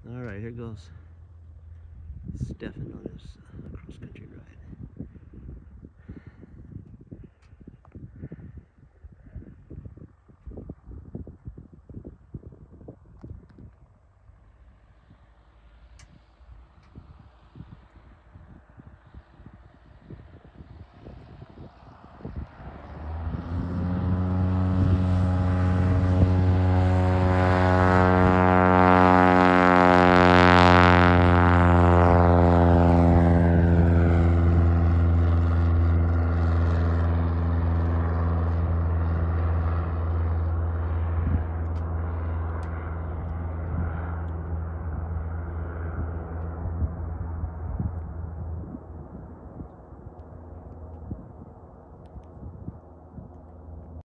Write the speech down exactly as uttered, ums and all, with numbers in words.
All right, here goes Stefan on his uh, cross-country ride.